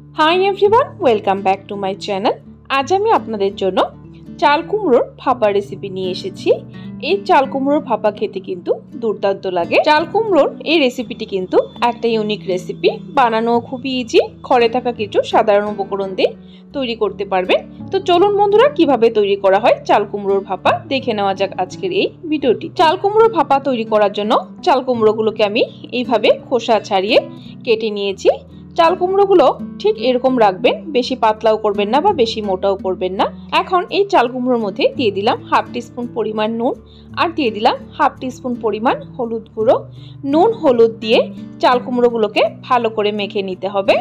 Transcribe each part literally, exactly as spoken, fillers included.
High everyone, welcome back to my channel. আজ আমি আপনাদের জন্য চাল কুমড়োর ভাপা রেসিপি নিয়ে এসেছি। এই চাল কুমড়োর ভাপা খেতে কিন্তু দুর্দান্ত লাগে। চাল কুমড়োর এই রেসিপিটি কিন্তু একটা ইউনিক রেসিপি, বানানো খুবই ইজি। ঘরে থাকা কিছু সাধারণ উপকরণ দিয়ে তৈরি করতে পারবেন। তো চলুন বন্ধুরা, কিভাবে তৈরি করা হয় চাল কুমড়োর ভাপা দেখে নেওয়া যাক আজকের এই ভিডিওটি। চাল কুমড়োর ভাপা তৈরি করার জন্য চাল কুমড়োগুলোকে আমি এইভাবে খোসা ছাড়িয়ে কেটে নিয়েছি। চাল কুমড়োগুলো ঠিক এরকম রাখবেন, বেশি পাতলাও করবেন না বা বেশি মোটাও করবেন না। এখন এই চাল কুমড়োর মধ্যে দিয়ে দিলাম হাফ টিস্পুন পরিমাণ নুন আর দিয়ে দিলাম হাফ টিস্পুন পরিমাণ হলুদ গুঁড়ো। নুন হলুদ দিয়ে চাল কুমড়োগুলোকে ভালো করে মেখে নিতে হবে।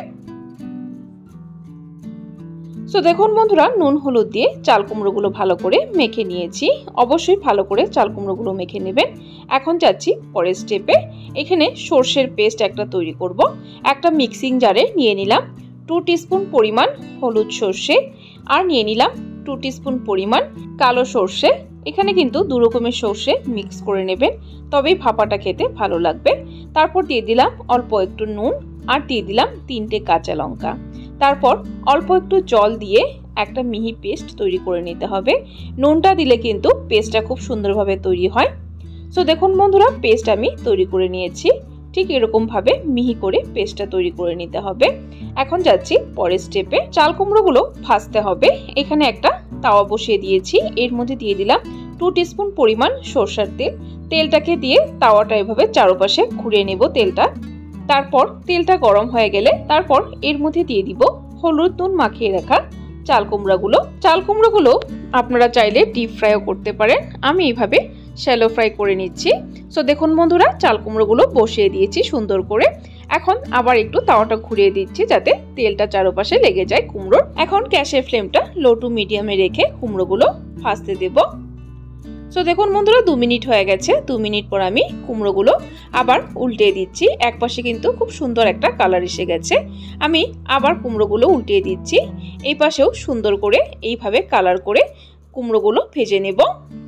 সো দেখুন বন্ধুরা, নুন হলুদ দিয়ে চাল কুমড়োগুলো ভালো করে মেখে নিয়েছি। অবশ্যই ভালো করে চাল কুমড়োগুলো মেখে নেবেন। এখন যাচ্ছি পরের স্টেপে। এখানে সর্ষের পেস্ট একটা তৈরি করব। একটা মিক্সিং জারে নিয়ে নিলাম টু টিস্পুন পরিমাণ হলুদ সর্ষে আর নিয়ে নিলাম টু টিস্পুন পরিমাণ কালো সর্ষে। এখানে কিন্তু দু রকমের সর্ষে মিক্স করে নেবেন, তবেই ভাপাটা খেতে ভালো লাগবে। তারপর দিয়ে দিলাম অল্প একটু নুন আর দিয়ে দিলাম তিনটে কাঁচা লঙ্কা। তারপর অল্প একটু জল দিয়ে একটা মিহি পেস্ট তৈরি করে নিতে হবে। নুনটা দিলে কিন্তু পেস্টটা খুব সুন্দরভাবে তৈরি হয়। সো দেখুন বন্ধুরা, পেস্ট আমি তৈরি করে নিয়েছি। ঠিক এরকম ভাবে মিহি করে পেস্টটা তৈরি করে নিতে হবে। এখন যাচ্ছি পরের স্টেপে। চাল কুমড়োগুলো ভাজতে হবে। এখানে একটা তাওয়া বসিয়ে দিয়েছি। এর মধ্যে দিয়ে দিলাম টু টিস্পুন পরিমাণ সরষের তেল। তেলটাকে দিয়ে তাওয়াটা এভাবে চারপাশে ঘুরিয়ে নেব তেলটা। তারপর তেলটা গরম হয়ে গেলে তারপর এর মধ্যে দিয়ে দিব হলুদ নুন মাখিয়ে রাখা চাল কুমড়োগুলো। চাল কুমড়োগুলো আপনারা চাইলে ডিপ ফ্রাইও করতে পারেন। আমি এইভাবে শ্যালো ফ্রাই করে নিচ্ছি। সো দেখুন বন্ধুরা, চাল কুমড়োগুলো বসিয়ে দিয়েছি সুন্দর করে। এখন আবার একটু তাওয়াটা ঘুরিয়ে দিচ্ছি যাতে তেলটা চারপাশে লেগে যায় কুমড়োর। এখন গ্যাসের ফ্লেমটা লো টু মিডিয়ামে রেখে কুমড়োগুলো ভাজতে দেব। সো দেখুন বন্ধুরা, দু মিনিট হয়ে গেছে। দু মিনিট পর আমি কুমড়োগুলো আবার উল্টিয়ে দিচ্ছি। এক পাশে কিন্তু খুব সুন্দর একটা কালার এসে গেছে। আমি আবার কুমড়োগুলো উল্টিয়ে দিচ্ছি। এই পাশেও সুন্দর করে এইভাবে কালার করে কুমড়োগুলো ভেজে নেব।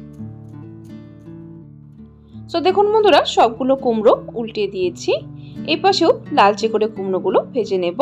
সো দেখুন বন্ধুরা, সবগুলো কুমড়ো উল্টিয়ে দিয়েছি। এই পাশেও লালচে করে কুমড়োগুলো ভেজে নেব।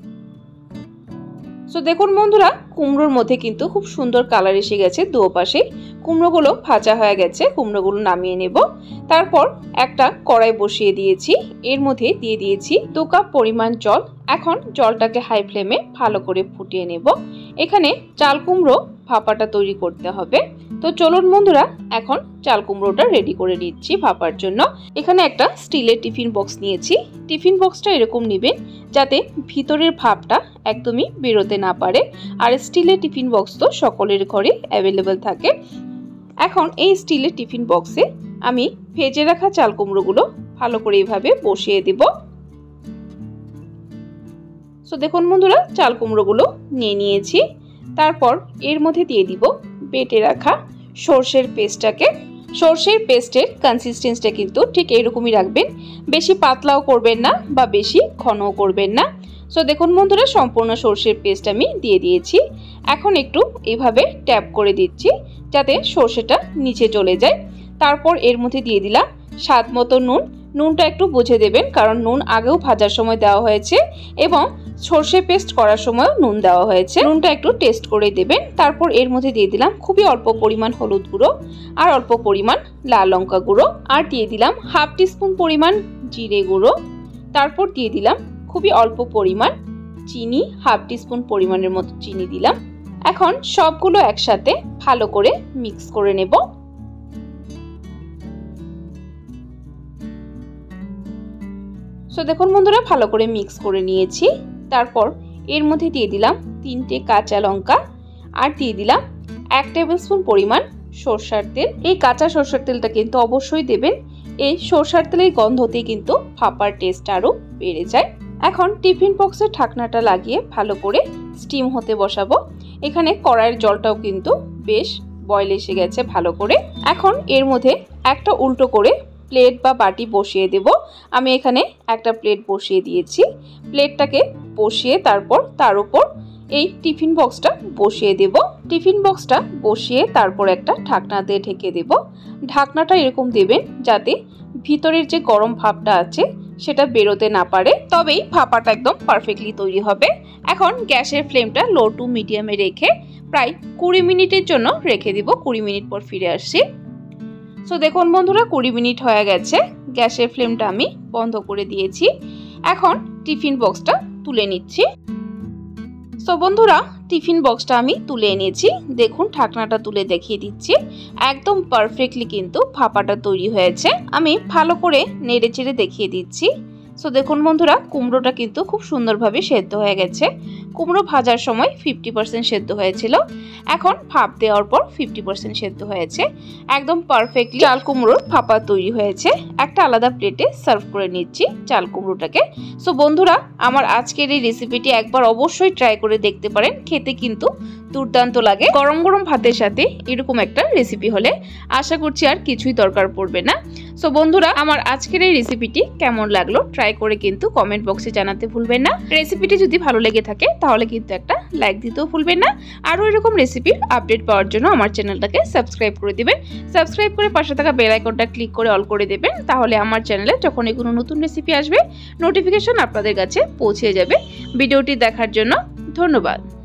সো দেখুন বন্ধুরা, কুমড়োর মধ্যে কিন্তু খুব সুন্দর কালার এসে গেছে। দু পাশে কুমড়োগুলো ভাজা হয়ে গেছে। কুমড়োগুলো নামিয়ে নেব। তারপর একটা কড়াই বসিয়ে দিয়েছি। এর মধ্যে দিয়ে দিয়েছি দু কাপ পরিমাণ জল। এখন জলটাকে হাই ফ্লেমে ভালো করে ফুটিয়ে নেব। এখানে চাল কুমড়ো ভাপাটা তৈরি করতে হবে। তো চলুন বন্ধুরা, এখন চাল কুমড়োটা রেডি করে নিচ্ছি ভাপার জন্য। এখানে একটা স্টিলের টিফিন বক্স নিয়েছি। টিফিন বক্সটা এরকম নেবেন যাতে ভিতরের ভাপটা একদমই বেরোতে না পারে। আর স্টিলের টিফিন বক্স তো সকলের ঘরে অ্যাভেলেবেল থাকে। এখন এই স্টিলের টিফিন বক্সে আমি ভেজে রাখা চাল কুমড়োগুলো ভালো করে এইভাবে বসিয়ে দেব। সো দেখুন বন্ধুরা, চাল কুমড়োগুলো নিয়ে নিয়েছি। তারপর এর মধ্যে দিয়ে দিব বেটে রাখা সর্ষের পেস্টটাকে। সর্ষের পেস্টের কনসিস্টেন্সিটা কিন্তু ঠিক এইরকমই রাখবেন, বেশি পাতলাও করবেন না বা বেশি ঘনও করবেন না। সো দেখুন বন্ধুরা, সম্পূর্ণ সর্ষের পেস্ট আমি দিয়ে দিয়েছি। এখন একটু এইভাবে ট্যাপ করে দিচ্ছি যাতে সর্ষেটা নিচে চলে যায়। তারপর এর মধ্যে দিয়ে দিলাম স্বাদ মতো নুন। নুনটা একটু বুঝে দেবেন, কারণ নুন আগেও ভাজার সময় দেওয়া হয়েছে এবং সর্ষে পেস্ট করার সময়ও নুন দেওয়া হয়েছে। নুনটা একটু টেস্ট করে দেবেন। তারপর এর মধ্যে দিয়ে দিলাম খুবই অল্প পরিমাণ হলুদ গুঁড়ো আর অল্প পরিমাণ লাল লঙ্কা গুঁড়ো আর দিয়ে দিলাম হাফ টিস্পুন পরিমাণ জিরে গুঁড়ো। তারপর দিয়ে দিলাম খুবই অল্প পরিমাণ চিনি, হাফ টিস্পুন পরিমাণের মতো চিনি দিলাম। এখন সবগুলো একসাথে ভালো করে মিক্স করে নেব। সো দেখুন বন্ধুরা, ভালো করে মিক্স করে নিয়েছি। তারপর এর মধ্যে দিয়ে দিলাম তিনটে কাঁচা লঙ্কা আর দিয়ে দিলাম এক টেবিল স্পুন পরিমাণ সরষের তেল। এই কাঁচা সরষের তেলটা কিন্তু অবশ্যই দেবেন। এই সরষের তেলের গন্ধতেই কিন্তু ভাপার টেস্ট আরও বেড়ে যায়। এখন টিফিন বক্সের ঢাকনাটা লাগিয়ে ভালো করে স্টিম হতে বসাবো। এখানে কড়াইয়ের জলটাও কিন্তু বেশ বয়েল এসে গেছে ভালো করে। এখন এর মধ্যে একটা উল্টো করে প্লেট বা বাটি বসিয়ে দেব। আমি এখানে একটা প্লেট বসিয়ে দিয়েছি। প্লেটটাকে বসিয়ে তারপর তার উপর এই টিফিন বক্সটা বসিয়ে দেব। টিফিন বক্সটা বসিয়ে তারপর একটা ঢাকনা দিয়ে ঢেকে দেব। ঢাকনাটা এরকম দেবেন যাতে ভিতরের যে গরম ভাবটা আছে সেটা বেরোতে না পারে, তবেই ভাপাটা একদম পারফেক্টলি তৈরি হবে। এখন গ্যাসের ফ্লেমটা লো টু মিডিয়ামে রেখে প্রায় কুড়ি মিনিটের জন্য রেখে দিব। কুড়ি মিনিট পর ফিরে আসছি। সো দেখুন বন্ধুরা, কুড়ি মিনিট হয়ে গেছে, গ্যাসের ফ্লেমটা আমি বন্ধ করে দিয়েছি। এখন টিফিন বক্সটা তুলে নিচ্ছি। সো বন্ধুরা, টিফিন বক্সটা আমি তুলে এনেছি। দেখুন ঢাকনাটা তুলে দেখিয়ে দিচ্ছি। একদম পারফেক্টলি কিন্তু ভাপাটা তৈরি হয়েছে। আমি ভালো করে নেড়ে চেড়ে দেখিয়ে দিচ্ছি। সো দেখুন বন্ধুরা, কুমড়োটা কিন্তু খুব সুন্দরভাবে সেদ্ধ হয়ে গেছে। কুমড়ো ভাজার সময় ফিফটি পার্সেন্ট সেদ্ধ হয়েছিল, এখন ভাপ দেওয়ার পর ফিফটি পার্সেন্ট সেদ্ধ হয়েছে। একদম পারফেক্টলি চাল কুমড়োর ভাপা তৈরি হয়েছে। একটা আলাদা প্লেটে সার্ভ করে নিচ্ছি চাল কুমড়োটাকে। সো বন্ধুরা, আমার আজকের এই রেসিপিটি একবার অবশ্যই ট্রাই করে দেখতে পারেন। খেতে কিন্তু দুর্দান্ত লাগে। গরম গরম ভাতের সাথে এরকম একটা রেসিপি হলে আশা করছি আর কিছুই দরকার পড়বে না। সো বন্ধুরা, আমার আজকের এই রেসিপিটি কেমন লাগলো ট্রাই করে কিন্তু কমেন্ট বক্সে জানাতে ভুলবেন না। রেসিপিটি যদি ভালো লেগে থাকে তাহলে কিন্তু একটা লাইক দিতেও ভুলবেন না। আরও এরকম রেসিপির আপডেট পাওয়ার জন্য আমার চ্যানেলটাকে সাবস্ক্রাইব করে দিবেন। সাবস্ক্রাইব করে পাশে থাকা বেল আইকনটা ক্লিক করে অল করে দেবেন, তাহলে আমার চ্যানেলে যখনই কোনো নতুন রেসিপি আসবে নোটিফিকেশন আপনাদের কাছে পৌঁছে যাবে। ভিডিওটি দেখার জন্য ধন্যবাদ।